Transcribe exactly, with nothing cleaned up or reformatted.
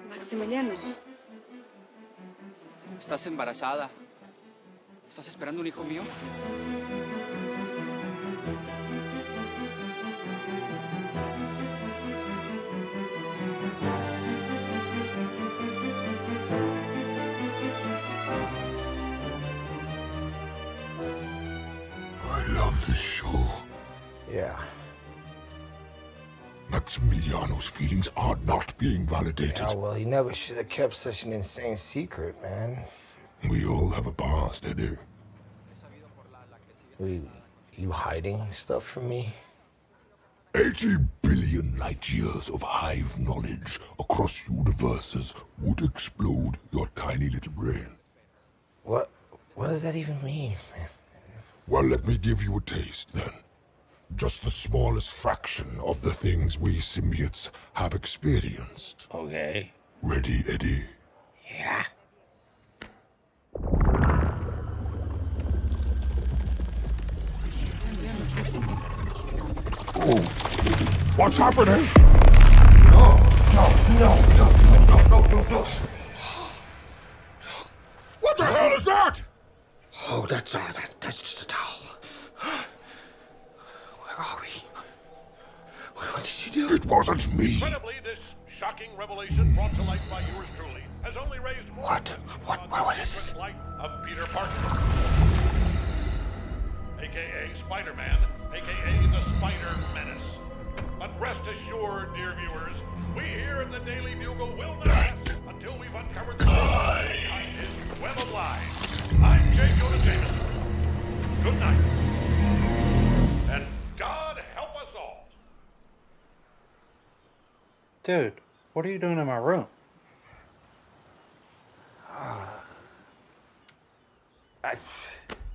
Maximiliano. Estás embarazada. ¿Estás esperando un hijo mío? I love this show. Yeah. Maximiliano's feelings are not being validated. Yeah, well, he never should have kept such an insane secret, man. We all have a past, Eddie. What, you, you hiding stuff from me? eighty billion light years of hive knowledge across universes would explode your tiny little brain. What, what does that even mean, man? Well, let me give you a taste, then. Just the smallest fraction of the things we symbiotes have experienced. Okay. Ready, Eddie? Yeah. Oh, what's happening? No, no, no, no, no, no, no, no. What the hell is that? Oh, that's uh, that, that's just a towel. Where are we? What did you do? It wasn't me. Incredibly, this shocking revelation brought to light by yours truly has only raised more What? What? What? What is secret it? life of Peter Parker, aka Spider-Man, aka the Spider Menace. But rest assured, dear viewers, we here at the Daily Bugle will not rest until we've uncovered the truth behind his web of lies. I'm J. Jonah Jameson. Good night, and God help us all. Dude, what are you doing in my room? I,